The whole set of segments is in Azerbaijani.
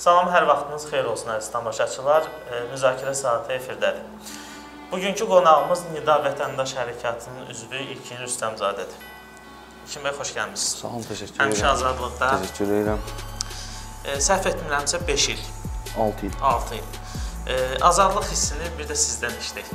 Salam, hər vaxtınız xeyir olsun əziz tamaşaçılar. Müzakirə saatı efirdədir. Bugünkü qonağımız Nida Vətəndaş Hərəkatının üzvü İlkin Rüstəmzadədir. İlkin bəy, xoş gəlmişsiniz. Sağ olun, təşəkkür edirəm. Həmişə azadlıqda. Təşəkkür edirəm. Səhv etmirəmsə 5 il. 6 il. 6 il. Azadlıq hissini bir də sizdən işləyək.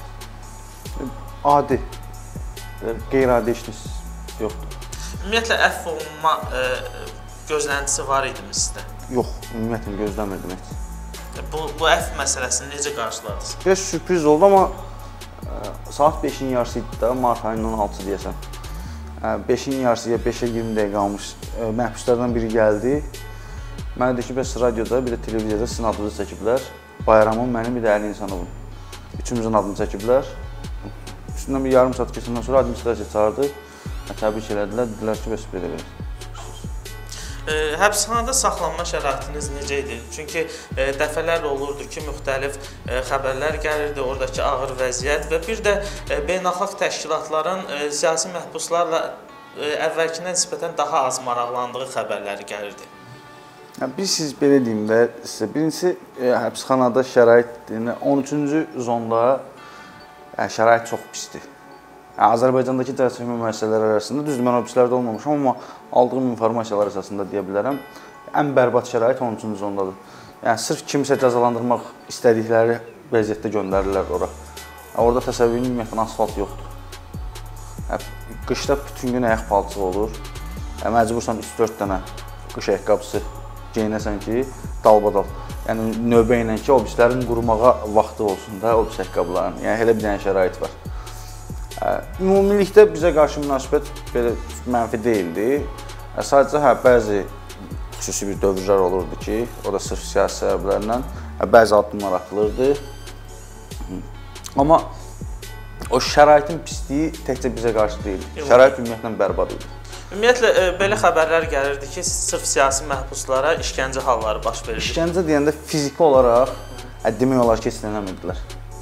Adi, qeyri-adi işiniz yoxdur. Ümumiyyətlə, əfv olunma gözləntisi var idimi sizdə? Yox, ümumiyyətlə gözləmirdim heç. Bu əfv məsələsini necə qarşıladınız? Biraz sürpriz oldu, amma saat 5-in yarısı idi da, mart ayının 16-sı deyəsən. 5-in yarısıya 5-ə 20 dəqiqə qalmış məhbuslardan biri gəldi. Mənə dedi ki, bəs radioda, bir də televiziyada sizin adınızı çəkiblər. Bayramın mənim, bir də Əli İnsanovun. Üçümüzün adını çəkiblər. Üstündən bir yarım saat keçəndən sonra administrasiya çağırdı. Təbrik elədilər, dedilər ki, bəs belə verir. Həbsxanada saxlanma şəraitiniz necə idi? Çünki dəfələr olurdu ki, müxtəlif xəbərlər gəlirdi, oradakı ağır vəziyyət və bir də beynəlxalq təşkilatların siyasi məhbuslarla əvvəlkindən nisbətən daha az maraqlandığı xəbərləri gəlirdi. Siz belə deyim də, birincisi həbsxanada şərait, 13-cü zonda şərait çox pisdir. Azərbaycandakı cəzaçəkmə müəssisələri arasında, düzdür, mən o pislərdə olmamışam, amma aldığım informasiyalar əsasında deyə bilərəm, ən bərbad şərait 13-cü zondadır. Yəni, sırf kimsə cəzalandırmaq istədikləri vəziyyətdə göndərirlər ora. Orada təsəvvürün ümumiyyətlə asfalt yoxdur. Qışda bütün gün ayaq palçığı olur. Məcbursan 3-4 dənə qış ayaqqabısı geyinəsən ki, dalbadal. Yəni, növbə ilə ki, o pislərin qurumağa vaxtı olsun da, o pis ayaqqabıların. Yəni, elə bir dənə şərait var. Ümumilikdə bizə qarşı münasibət belə mənfi deyildi. Sadəcə bəzi xüsusi bir dövrlər olurdu ki, o da sırf siyasi səbəblərlə bəzi addımlar atılırdı. Amma o şəraitin pisliyi təkcə bizə qarşı deyildi. Şərait ümumiyyətlə bərbad idi. Ümumiyyətlə, belə xəbərlər gəlirdi ki, sırf siyasi məhbuslara işgəncə halları baş verir. İşgəncə deyəndə fiziki olaraq demək olar ki, istənəmirdilər.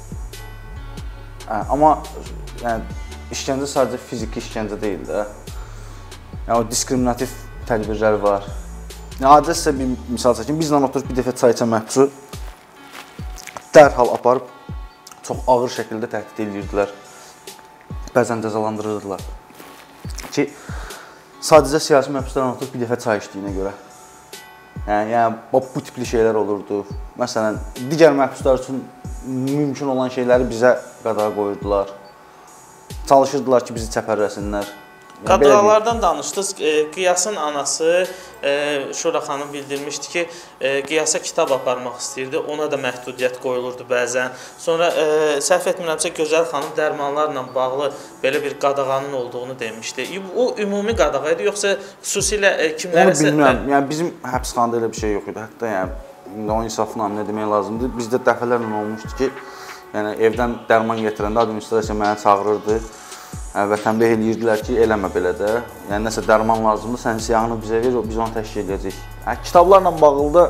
Amma işgəncə sadəcə fiziki işgəncə deyil də. O diskriminativ tədbirlər var. Adi sizə bir misal çəkim, bizlə oturub bir dəfə çay içən məhbusu dərhal aparıb çox ağır şəkildə təhdid edirdilər. Bəzən cəzalandırırdılar. Ki, sadəcə siyasi məhbuslarla oturub bir dəfə çay içdiyinə görə. Yəni, bu tipli şeylər olurdu. Məsələn, digər məhbuslar üçün mümkün olan şeyləri bizə qadağa qoyurdular. Çalışırdılar ki, bizi çəpərləsinlər. Qadağalardan danışdınız. Qiyasın anası Şura xanım bildirmişdi ki, Qiyasa kitab aparmaq istəyirdi. Ona da məhdudiyyət qoyulurdu bəzən. Sonra, səhv etmirəmsə, Gözəl xanım dərmanlarla bağlı belə bir qadağanın olduğunu demişdi. O, ümumi qadağa idi, yoxsa xüsusilə kimlərəsə... Onu bilmirəm. Yəni, bizim həbsxanada elə bir şey yox idi. Hətta, yəni, o insafla nə demək lazımdır. Bizdə dəfələrlə olmuşdu ki, yəni, evdən dərman gətirəndə administrasiya mənə çağırırdı və tənbih eləyirdilər ki, eləmə belə də. Yəni, nəsə dərman lazımdır, sən siyahını bizə ver, biz onu təşkil edəcək. Kitablarla bağlı da,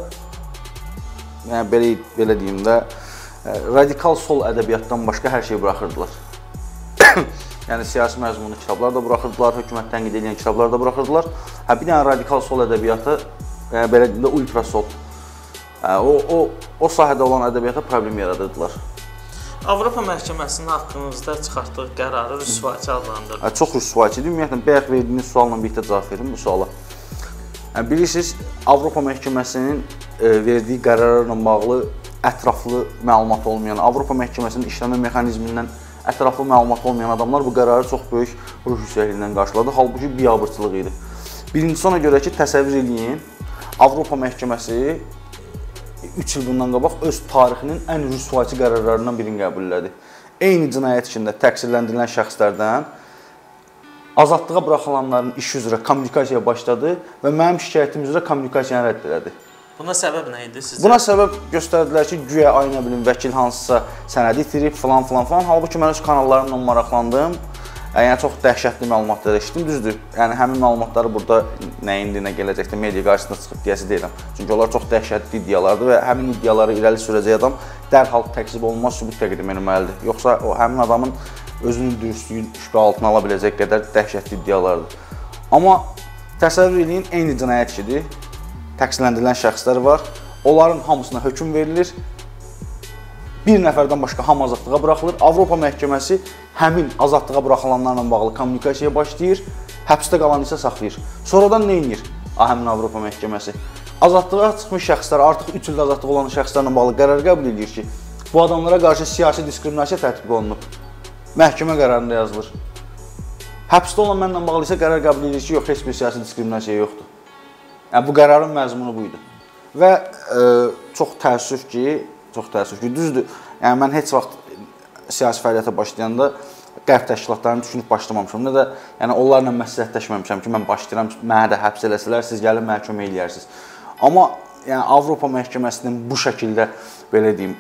belə deyim də, radikal sol ədəbiyyatdan başqa hər şeyi buraxırdılar. Yəni, siyasi məzmunlu kitablar da buraxırdılar, hökumət tənqid edən kitablar da buraxırdılar. Bir dənə radikal sol ədəbiyyatı, belə deyim də, ultrasol. O sahədə olan ədəbiyyata problem yaradırdılar. Avropa Məhkəməsinin haqqınızda çıxartdığı qərarı rüsvayçı adlandırdı. Çox rüsvayçı idi. Ümumiyyətlə, bayaq verdiyiniz sualla birlikdə cavab verim bu suala. Bilirsiniz, Avropa Məhkəməsinin verdiyi qərarlarla bağlı ətraflı məlumat olmayan, Avropa Məhkəməsinin işləmə mexanizmindən ətraflı məlumat olmayan adamlar bu qərarı çox böyük ruh yüksəkliyindən qarşıladı. Halbuki biabırçılıq idi. Birincisi ona görə ki, təsəvvür edin, Avropa Məhkəməsi 3 il bundan qabaq öz tarixinin ən rüsvayçı qərarlarından birini qəbul elədi. Eyni cinayət içində təqsirləndirilən şəxslərdən azadlığa buraxılanların işi üzrə kommunikasiya başladı və mənim şikayətim üzrə kommunikasiyanı rədd elədi. Buna səbəb nə idi sizcə? Buna səbəb göstərdilər ki, güya vəkil hansısa sənədi itirib, filan. Halbuki mən öz kanallarımla maraqlandım. Yəni, çox dəhşətli məlumatlar eşitdim, düzdür. Yəni, həmin məlumatları burada nə indi, nə gələcəkdə media qarşısında çıxıb deyəsi deyirəm. Çünki onlar çox dəhşətli iddialardır və həmin iddiaları irəli sürəcək adam dərhal təqsib olunmaz sübut təqdim etməlidir. Yoxsa həmin adamın özünün dürüstlüyün şübhə altına ala biləcək qədər dəhşətli iddialardır. Amma təsəvvür edin, eyni cinayət işidir. Təqsirləndirilən şəxslər var. onların hamısına hökm verilir. Bir nəfərdən başqa hamı azadlığa buraxılır. Avropa məhkəməsi həmin azadlığa buraxılanlarla bağlı kommunikasiyaya başlayır, həbsdə qalan isə saxlayır. Sonradan nə edir həmin Avropa məhkəməsi? Azadlığa çıxmış şəxslər, artıq 3 ildə azadlığı olan şəxslərlə bağlı qərar qəbul edir ki, bu adamlara qarşı siyasi diskriminasiya tətbiq olunub. Məhkəmə qərarında yazılır. Həbsdə olan mənlə bağlı isə qərar qəbul edir ki, yox, heç bir siyasi diskriminasiya yoxdur. Yəni, bu qərarın məzmunu buydu. Və çox təəssüf ki, düzdür, yəni mən heç vaxt siyasi fəaliyyətə başlayanda qərb təşkilatlarını düşünüb başlamamışam, nə də yəni onlarla məsləhətləşməmişəm ki, mən başlayıram, mənə də həbs eləsələr, siz gəlib məhkəmə eləyərsiniz. Amma yəni Avropa məhkəməsinin bu şəkildə, belə deyim,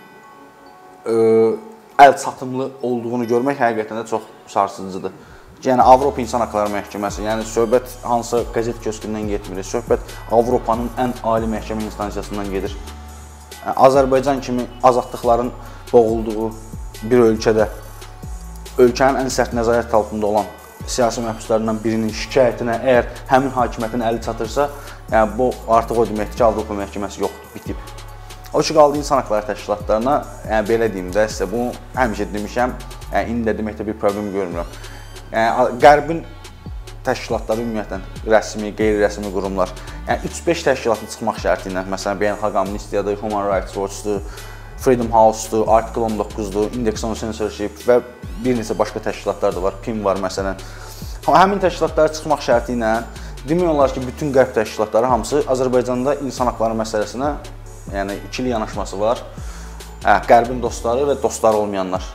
əl çatımlı olduğunu görmək həqiqətən də çox sarsıcıdır. Yəni Avropa İnsan Haqları Məhkəməsi, yəni söhbət hansı qəzet köskündən getmir, söhbət Avropanın ən ali məhkəmə instansiyasından gedir. Azərbaycan kimi azadlıqların boğulduğu bir ölkədə ölkənin ən sərt nəzarət altında olan siyasi məhbuslarından birinin şikayətinə əgər həmin hakimiyyətin əli çatırsa, yəni bu artıq o deməkdir ki, Avropa məhkəməsi yoxdur, bitib. O ki, qaldı insan haqları təşkilatlarına, yəni belə deyim də sizə, bunu həmişə demişəm, yəni indi də deməkdə bir problem görmürəm. Yəni Qərbin təşkilatları ümumiyyətlə rəsmi, qeyri-rəsmi qurumlar, yəni 3-5 təşkilatın çıxmaq şərti ilə, məsələn, Beynəlxalq Amnistiyadır, Human Rights Watch'dur, Freedom House-dur, Article 19-dur, Index on Censorship və bir neçə başqa təşkilatlar da var, PIM var məsələn. Həmin təşkilatlara çıxmaq şərti ilə demək olar ki, bütün qərb təşkilatları hamısı Azərbaycanda insan haqları məsələsinə, yəni ikili yanaşması var. Qərbin dostları və dostları olmayanlar.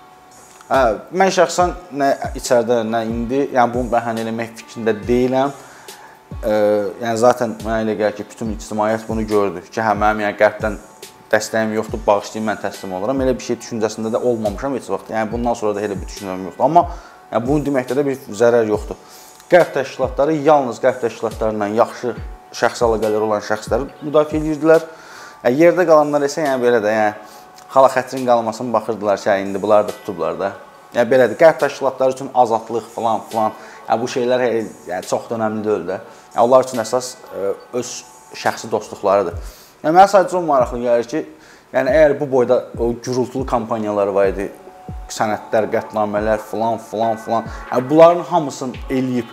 Mən şəxsən nə içəridə, nə indi, yəni bunu bəhanə eləmək fikrində deyiləm. Yəni zaten mənə elə gəlir ki, bütün ictimaiyyət bunu gördü ki, mənim yəni qərbdən dəstəyim yoxdur, bağışlayın, mən təslim oluram. Elə bir şey düşüncəsində də olmamışam heç vaxt. Yəni bundan sonra da elə bir düşüncəm yoxdur. Amma yəni bunu deməkdə də bir zərər yoxdur. Qərb təşkilatları yalnız qərb təşkilatlarından yaxşı şəxsi əlaqələri olan şəxsləri müdafiə edirdilər. Yerdə qalanlar isə yəni belə də, yəni xala xətrin qalmasını baxırdılar ki, indi bunlar da tutublar da. Yəni belədir, qərb təşkilatları üçün azadlıq falan, yəni bu şeylər yəni, çox da önəmli deyil də. Yəni, onlar üçün əsas öz şəxsi dostluqlarıdır. Yəni mənə sadəcə o maraqlı gəlir ki, yəni əgər bu boyda o gürültülü kampaniyalar var idi, sənədlər, qətnamələr falan, yəni bunların hamısını eləyib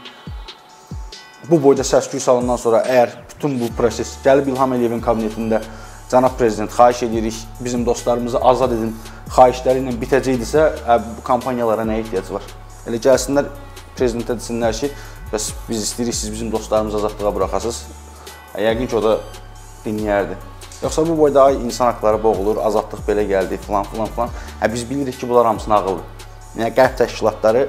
bu boyda səs-küy salından sonra əgər bütün bu proses gəlib İlham Əliyevin kabinetində Cənab Prezident, xahiş edirik, bizim dostlarımızı azad edin, xahişləri ilə bitəcəkdirsə, bu kampaniyalara nəyə ehtiyac var? Elə gəlsinlər, Prezidentə desinlər ki, biz istəyirik, siz bizim dostlarımızı azadlığa buraxasınız. Yəqin ki, o da dinləyərdi. Yoxsa bu boyda insan haqları boğulur, azadlıq belə gəldi, falan. Biz bilirik ki, bunlar hamısını ağıldır. Yəni, qərb təşkilatları,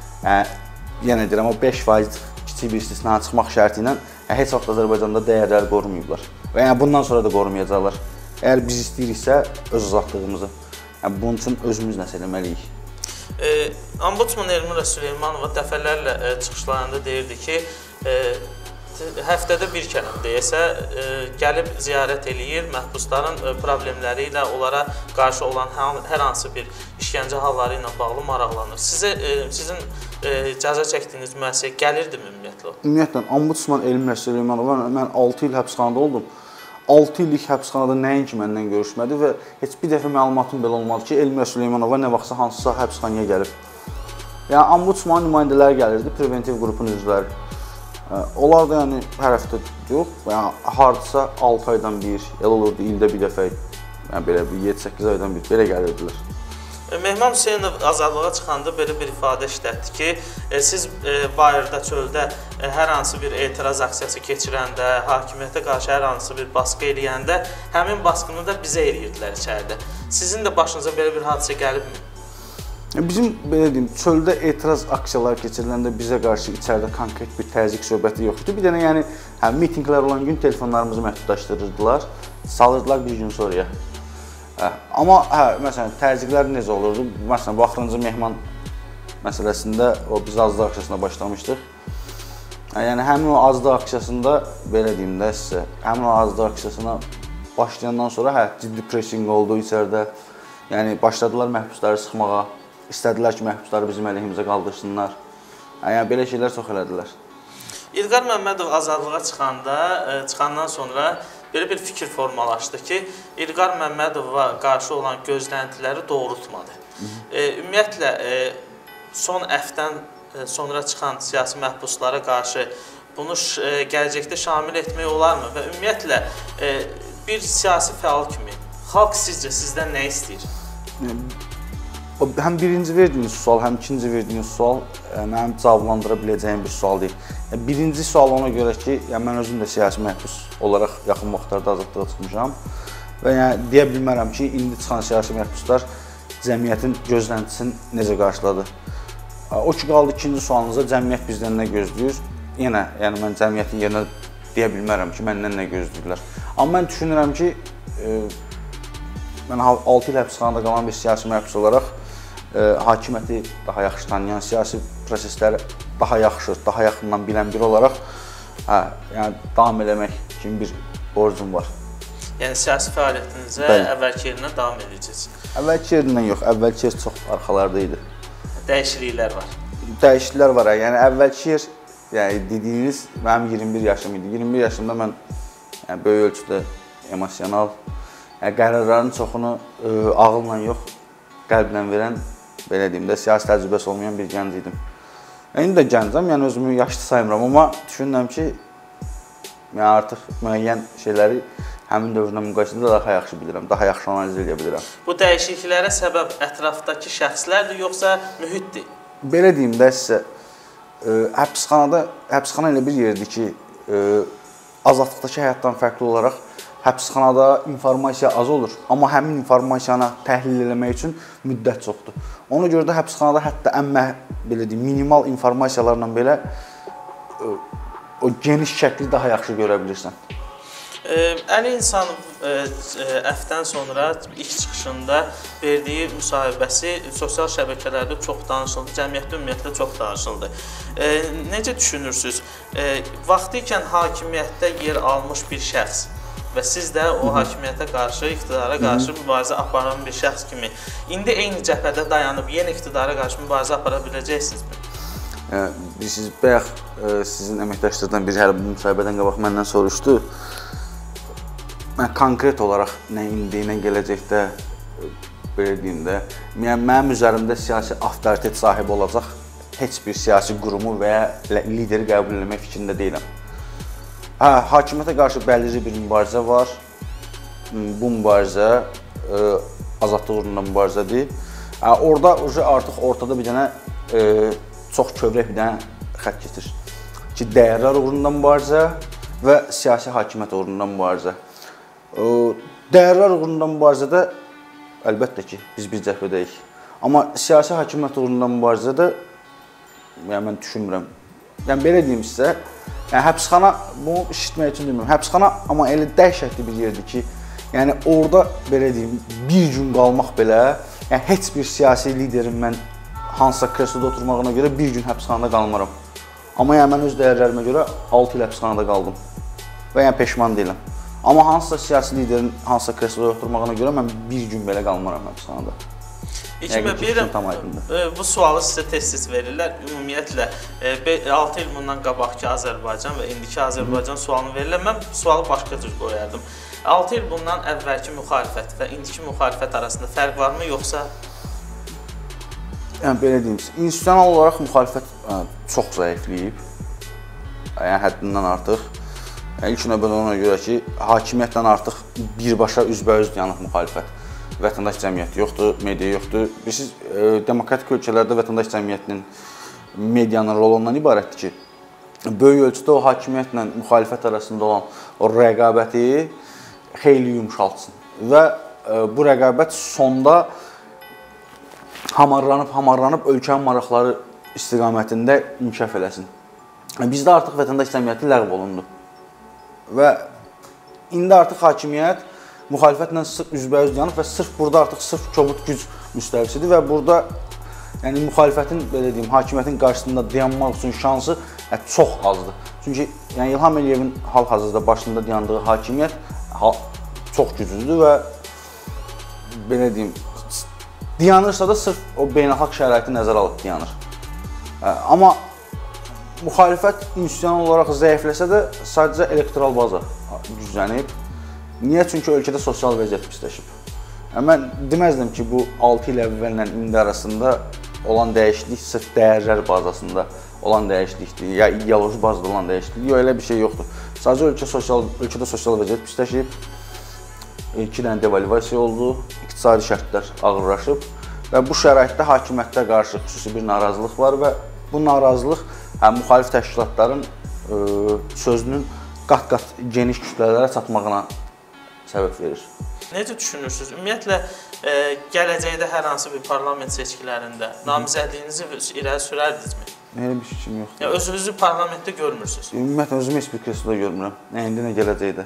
yenə deyirəm, o 5% kiçik bir istisna çıxmaq şərti ilə heç vaxt Azərbaycanda dəyərləri qorumayıblar. Və yəni bundan sonra da qorumayacaqlar. Əgər biz istəyiriksə öz azadlığımızı, yəni bunun üçün özümüz nəsə eləməliyik. Ombudsman Elmira Süleymanova dəfələrlə çıxışlarında deyirdi ki, həftədə bir kələm deyəsə, gəlib ziyarət eləyir, məhbusların problemləri ilə, onlara qarşı olan hər hansı bir işgəncə halları ilə bağlı maraqlanır. Sizin icazə çəkdiyiniz müəssisəyə gəlirdimi ümumiyyətlə? Ümumiyyətlə, Ombudsman Elmira Süleymanova, mən 6 il həbsxanada oldum. 6 illik həbsxanada nəinki məndən görüşmədi və heç bir dəfə məlumatım belə olmadı ki, Elmira Süleymanova nə vaxtsa hansısa həbsxanaya gəlib. Yəni, Ombudsman nümayəndələri gəlirdi, preventiv qrupun üzvləri. Onlar da yəni hər həftə yox, yəni hardasa 6 aydan bir, elə olurdu ildə bir dəfə, yəni belə 7-8 aydan bir belə gəlirdilər. Mehman Hüseynov azadlığa çıxanda belə bir ifadə işlətdi ki, siz bayırda, çöldə hər hansı bir etiraz aksiyası keçirəndə, hakimiyyətə qarşı hər hansı bir baskı eləyəndə, həmin baskını da bizə eləyirdilər içəridə. Sizin də başınıza belə bir hadisə gəlibmi? Bizim, belə deyim, çöldə etiraz aksiyaları keçiriləndə bizə qarşı içəridə konkret bir təzyiq söhbəti yoxdur. Bir dənə, yəni, mitinqlər olan gün telefonlarımızı məhdudlaşdırırdılar, salırdılar bir gün sonraya. Amma, məsələn, təzyiqlər necə olurdu? Məsələn, bu axırıncı Mehman məsələsində biz azlıq aksiyasına başlamışdıq. Yəni, həmin o azlıq aksiyasında, belə deyim də sizə, həmin o azlıq aksiyasına başlayandan sonra ciddi pressing oldu içəridə. Yəni, başladılar məhbusları sıxmağa. İstədilər ki, məhbusları bizim əleyhimizə qaldırsınlar. Yəni, belə şeylər çox elədilər. İlqar Məmmədov azadlığa çıxandan sonra belə bir fikir formalaşdı ki, İlqar Məmmədova qarşı olan gözləntiləri doğrultmadı. Ümumiyyətlə, son əfdən sonra çıxan siyasi məhbuslara qarşı bunu gələcəkdə şamil etmək olarmı? Və ümumiyyətlə, bir siyasi fəal kimi xalq sizcə sizdən nə istəyir? Həm birinci verdiyiniz sual, həm ikinci verdiyiniz sual mənim cavablandıra biləcəyim bir sual deyil. Birinci sual ona görə ki, mən özüm də siyasi məhbus olaraq yaxın vaxtlarda azadlığa çıxmışam və deyə bilmərəm ki, indi çıxan siyasi məhbuslar cəmiyyətin gözləntisini necə qarşıladı. O ki, qaldı ikinci sualınıza, cəmiyyət bizdən nə gözləyir? Yenə, mən cəmiyyətin yerinə deyə bilmərəm ki, məndən nə gözləyirlər. Amma mən düşünürəm ki, mən 6 il həbsxanada qalan bir siyasi məhbus olaraq hakimiyyəti daha yaxşı tanıyan, siyasi prosesləri daha yaxşı, daha yaxından bilən biri olaraq davam eləmək kimi bir borcum var. Yəni, siyasi fəaliyyətinizə əvvəlki yerindən davam edəcəksiniz? Əvvəlki yerindən yox, əvvəlki yer çox arxalarda idi. Dəyişikliklər var? Dəyişikliklər var, yəni əvvəlki yer, dediyiniz, mənim 21 yaşım idi. 21 yaşımda mən böyük ölçüdə emosional, qərarların çoxunu ağılla yox, qəlblə verən, belə deyim də, siyasi təcrübəsi olmayan bir gənc idim. İndi də gəncəm, yəni özümü yaşlı saymıram, amma düşünürəm ki, artıq müəyyən şeyləri həmin dövrlə müqayisədə daha yaxşı bilirəm, daha yaxşı analiz edə bilirəm. Bu dəyişikliklərə səbəb ətrafdakı şəxslərdir, yoxsa mühitdir? Belə deyim də sizə, həbsxana elə bir yerdir ki, azadlıqdakı həyatdan fərqli olaraq həbsxanada informasiya az olur, amma həmin informasiyanı təhlil eləmək üçün müddət çoxdur. Ona görə də həbsxanada hətta ən minimal informasiyalarla belə o geniş şəkli daha yaxşı görə bilirsən. Əli İnsanov əfdən sonra ilk çıxışında verdiyi müsahibəsi sosial şəbəkələrdə çox danışıldı, cəmiyyətdə ümumiyyətlə çox danışıldı. Necə düşünürsünüz? Vaxtı ikən hakimiyyətdə yer almış bir şəxs və siz də o hakimiyyətə qarşı, iqtidara qarşı mübarizə aparan bir şəxs kimi indi eyni cəbhədə dayanıb yenə iqtidara qarşı mübarizə apara biləcəksinizmi? Siz bayaq sizin əməkdaşlardan biri hələ bu müsahibədən qabaq məndən soruşdu. Mən konkret olaraq nə indi, nə gələcəkdə belə deyim də, mənim üzərimdə siyasi avtoritet sahibi olacaq heç bir siyasi qurumu və ya lideri qəbul etmək fikrində deyiləm. Hakimiyyətə qarşı bəlli bir mübarizə var. Bu mübarizə azadlıq uğrunda mübarizədir. Orada artıq ortada bir dənə çox kövrək bir dənə xətt keçir ki, dəyərlər uğrunda mübarizə və siyasi hakimiyyət uğrunda mübarizə. Dəyərlər uğrunda mübarizədə əlbəttə ki, biz bir cəbhədəyik. Amma siyasi hakimiyyət uğrunda mübarizədə mən düşünmürəm. Yəni belə deyim sizə, həbsxana, bunu işitmək üçün demirəm, həbsxana amma elə dəhşətli bir yerdir ki, yəni orada belə deyim, bir gün qalmaq belə, yəni heç bir siyasi liderin mən hansısa kresloda oturmağına görə bir gün həbsxanada qalmaram. Amma yəni mən öz dəyərlərimə görə 6 il həbsxanada qaldım və yəni peşman deyiləm. Amma hansısa siyasi liderin hansısa kresloda oturmağına görə mən bir gün belə qalmaram həbsxanada. Bilirəm, bu sualı sizə tez-tez verirlər. Ümumiyyətlə, 6 il bundan qabaqki Azərbaycan və indiki Azərbaycan sualını verirlər. Mən sualı başqa cür qoyardım. 6 il bundan əvvəlki müxalifət və indiki müxalifət arasında fərq varmı, yoxsa? Yəni, belə deyim, institusional olaraq müxalifət çox zəifləyib. Yəni, həddindən artıq. İlk növbədə ona görə ki, hakimiyyətdən artıq birbaşa üzbəüz yanıq müxalifət. Vətəndaş cəmiyyəti yoxdur, media yoxdur. Bilirsiniz, demokratik ölkələrdə vətəndaş cəmiyyətinin medianın rolu ondan ibarətdir ki, böyük ölçüdə o hakimiyyətlə müxalifət arasında olan o rəqabəti xeyli yumşaltsın və bu rəqabət sonda hamarlanıb ölkənin maraqları istiqamətində inkişaf eləsin. Bizdə artıq vətəndaş cəmiyyəti ləğv olundu və indi artıq hakimiyyət müxalifətlə üzbəüz yanıb və sırf burada artıq sırf kobud güc müstəvisidir və burada yəni müxalifətin, belə deyim, hakimiyyətin qarşısında dayanmaq üçün şansı çox azdır. Çünki yəni İlham Əliyevin hal-hazırda başında dayandığı hakimiyyət çox güclüdür və belə deyim, dayanırsa da sırf o beynəlxalq şəraiti nəzərə alıb dayanır. Amma müxalifət institusional olaraq zəifləsə də sadəcə elektoral baza güclənib Niyə? Çünki ölkədə sosial vəziyyət pisləşib. Mən deməzdim ki, bu 6 il əvvəllə indi arasında olan dəyişiklik sırf dəyərlər bazasında olan dəyişiklikdir, ya ideoloji bazada olan dəyişiklikdir. Yox, elə bir şey yoxdur. Sadəcə ölkədə sosial vəziyyət pisləşib, 2 dənə devalvasiya oldu, iqtisadi şərtlər ağırlaşıb və bu şəraitdə hakimiyyətə qarşı xüsusi bir narazılıq var və bu narazılıq müxalif təşkilatların sözünün qat-qat geniş kütlələrə çatmağına səbəb verir. Necə düşünürsünüz? Ümumiyyətlə, gələcəkdə hər hansı bir parlament seçkilərində namizədliyinizi irəli sürərdinizmi? Elə bir fikrim yoxdur. Özünüzü parlamentdə görmürsünüz? Ümumiyyətlə, özümü heç bir kresloda görmürəm. Nə indi, nə gələcəkdə.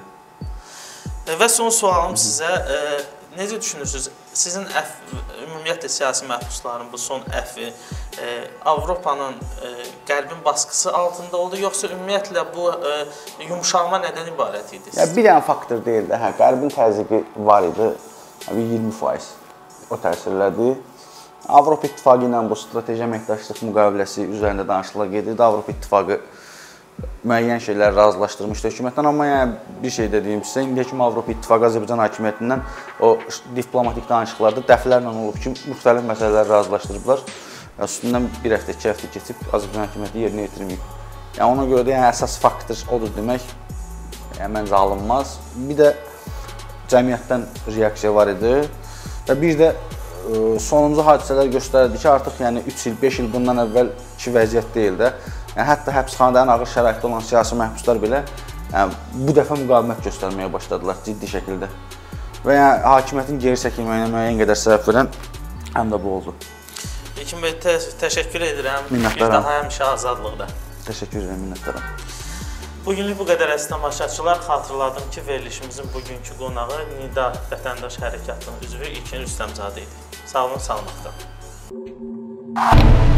Və son sualım sizə, necə düşünürsünüz? Sizin ümumiyyətlə siyasi məhbusların bu son əfvi Avropanın, Qərbin baskısı altında oldu, yoxsa ümumiyyətlə bu yumşalma nədən ibarət idi? Bir dənə faktor deyil də, Qərbin təzyiqi var idi, 20% o təsirlədi. Avropa İttifaqı ilə bu strateji əməkdaşlıq müqaviləsi üzərində danışıqlar gedirdi. Avropa İttifaqı müəyyən şeylər razılaşdırmışdı hökumətdən, amma bir şey dediyim sizə, indiyə kimi Avropa İttifaqı Azərbaycan hakimiyyətindən o diplomatik danışıqlarda dəfələrlə olub ki, müxtəlif məsələləri razılaşdırıblar. Üstündən bir həftə, 2 həftə keçib Azərbaycan hakimiyyəti yerinə yetirməyib. Ona görə də əsas faktor odur demək, məncə alınmaz. Bir də cəmiyyətdən reaksiya var idi və bir də sonuncu hadisələr göstərdi ki, artıq 3 il, 5 il bundan əvvəlki vəziyyət deyil də. Hətta həbsxanada ən ağır şəraitdə olan siyasi məhbuslar belə bu dəfə müqavimət göstərməyə başladılar ciddi şəkildə. Və hakimiyyətin geri çəkilməyinə müəyyən qədər səbəb verən həm də bu oldu. İlkin bəy, təşəkkür edirəm. Minnətdaram. Bir daha həmişə azadlıqda. Təşəkkür edirəm, minnətdaram. Bugünlük bu qədər əziz tamaşaçılar. Xatırladım ki, verilişimizin bugünkü qonağı Nida Vətəndaş Hərəkatının üzvü İlkin Rüstəmzadə idi. Sağ olun, salamatda.